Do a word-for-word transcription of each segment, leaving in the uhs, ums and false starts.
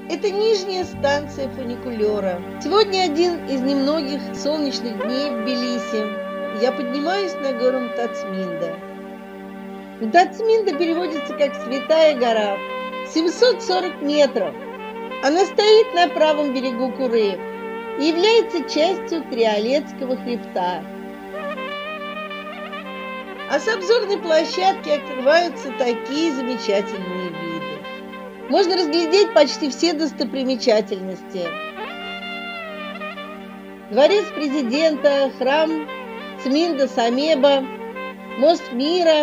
Это нижняя станция фуникулера. Сегодня один из немногих солнечных дней в Тбилиси. Я поднимаюсь на гору Мтацминда. Мтацминда переводится как «Святая гора». семьсот сорок метров. Она стоит на правом берегу Куры и является частью Триолетского хребта. А с обзорной площадки открываются такие замечательные виды. Можно разглядеть почти все достопримечательности. Дворец президента, храм Цминда Самеба, мост мира.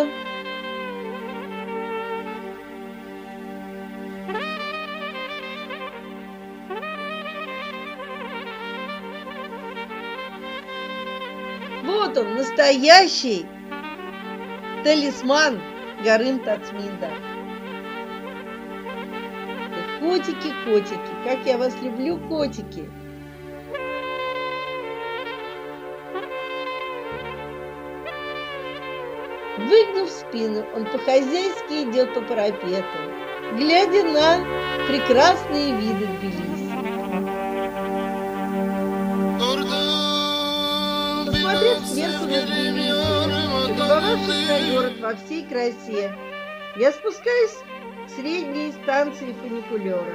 Вот он, настоящий талисман горы Мтацминда. Котики, котики, как я вас люблю, котики. Выгнув спину, он по-хозяйски идет по парапету, глядя на прекрасные виды Тбилиси. Посмотрев сверху на Тбилиси, полюбовавшись на город во всей красе, я спускаюсь к средней станции фуникулера.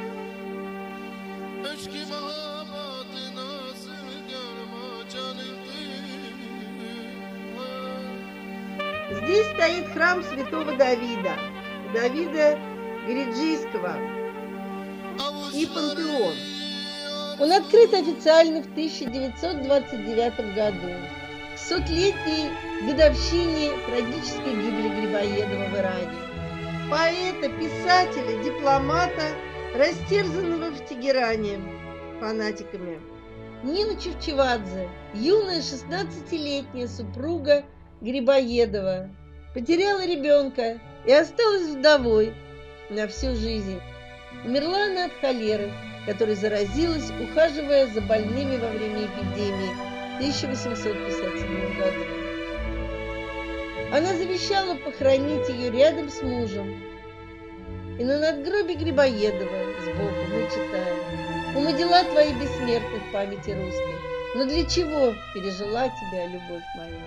Здесь стоит храм святого Давида, Давида Гириджийского и пантеон. Он открыт официально в тысяча девятьсот двадцать девятом году, к сотлетней годовщине трагической гибели Грибоедова в Иране. Поэта, писателя, дипломата, растерзанного в Тегеране фанатиками. Нина Чевчевадзе, юная шестнадцатилетняя супруга Грибоедова, потеряла ребенка и осталась вдовой на всю жизнь. Умерла она от холеры, которой заразилась, ухаживая за больными во время эпидемии в тысяча восемьсот пятьдесят седьмом году. Она завещала похоронить ее рядом с мужем. И на надгробии Грибоедова сбоку мы читаем: «Умы дела твои бессмертны в памяти русской, но для чего пережила тебя любовь моя?»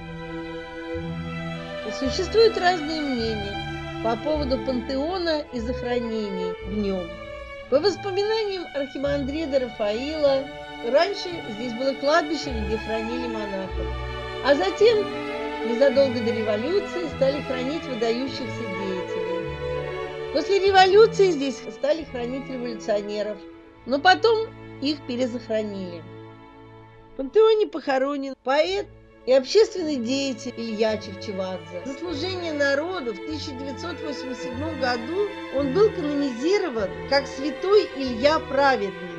И существуют разные мнения по поводу пантеона и захоронений в нем. По воспоминаниям архимандрита Рафаила, раньше здесь было кладбище, где хранили монахов, а затем, незадолго до революции, стали хранить выдающихся деятелей. После революции здесь стали хранить революционеров, но потом их перезахоронили. В пантеоне похоронен поэт и общественный деятель Илья Чевчевадзе. За служение народу в тысяча девятьсот восемьдесят седьмом году он был канонизирован как святой Илья Праведный.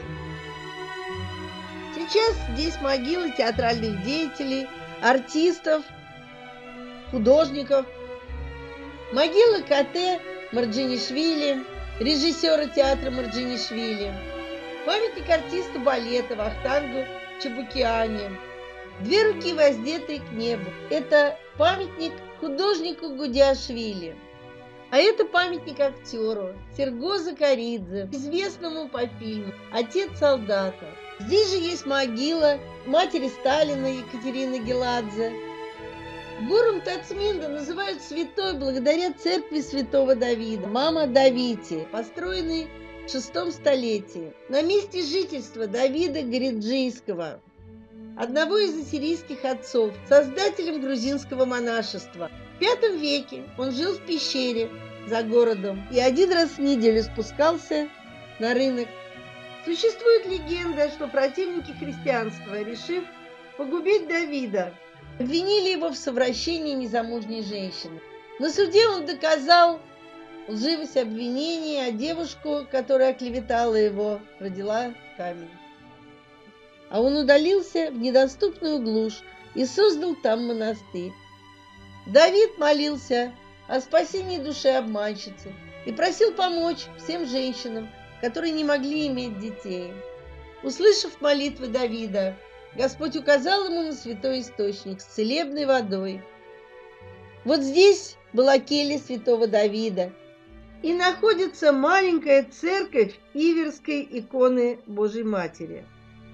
Сейчас здесь могилы театральных деятелей, артистов, художников. Могила Кате Марджанишвили, режиссера театра Марджанишвили. Памятник артисту балета Вахтангу Чебукиане. Две руки, воздетые к небу. Это памятник художнику Гудиашвили. А это памятник актеру Серго Закаридзе, известному по фильму «Отец солдата». Здесь же есть могила матери Сталина Екатерины Геладзе. Гору Мтацминда называют святой благодаря церкви святого Давида, Мама Давити, построенной в шестом столетии. На месте жительства Давида Гириджийского, одного из ассирийских отцов, создателем грузинского монашества. В пятом веке он жил в пещере за городом и один раз в неделю спускался на рынок. Существует легенда, что противники христианства, решив погубить Давида, обвинили его в совращении незамужней женщины. На суде он доказал лживость обвинений, а девушку, которая оклеветала его, родила камень. А он удалился в недоступную глушь и создал там монастырь. Давид молился о спасении души обманщицы и просил помочь всем женщинам, которые не могли иметь детей. Услышав молитвы Давида, Господь указал ему на святой источник с целебной водой. Вот здесь была келья святого Давида, и находится маленькая церковь Иверской иконы Божьей Матери.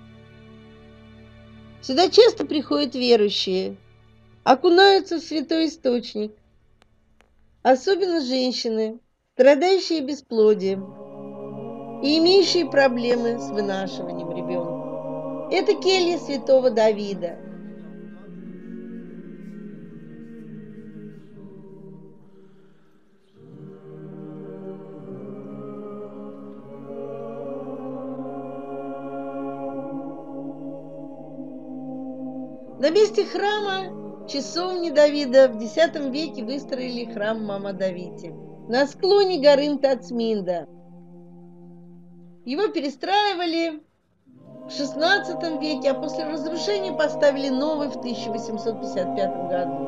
Сюда часто приходят верующие, окунаются в святой источник, особенно женщины, страдающие бесплодием и имеющие проблемы с вынашиванием ребенка. Это келья святого Давида. На месте храма часовни Давида в десятом веке выстроили храм Мамадавити на склоне горы Тацминда. Его перестраивали в шестнадцатом веке, а после разрушения поставили новый в тысяча восемьсот пятьдесят пятом году.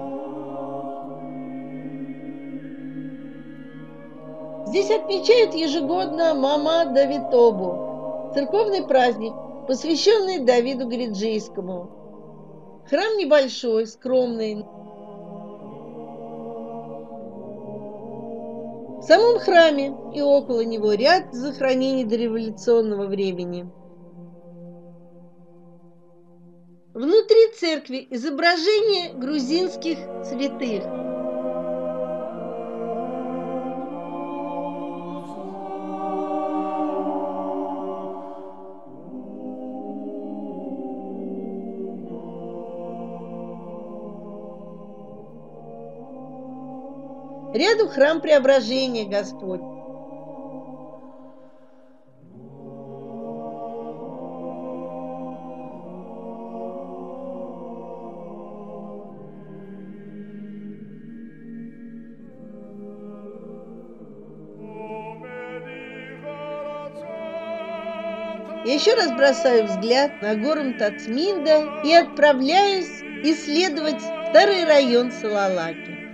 Здесь отмечают ежегодно Мамадавитобу, церковный праздник, посвященный Давиду Гриджийскому. Храм небольшой, скромный. В самом храме и около него ряд захоронений дореволюционного времени. Внутри церкви изображения грузинских святых. Рядом храм Преображения Господь. Я еще раз бросаю взгляд на гору Тацминда и отправляюсь исследовать старый район Салалаки.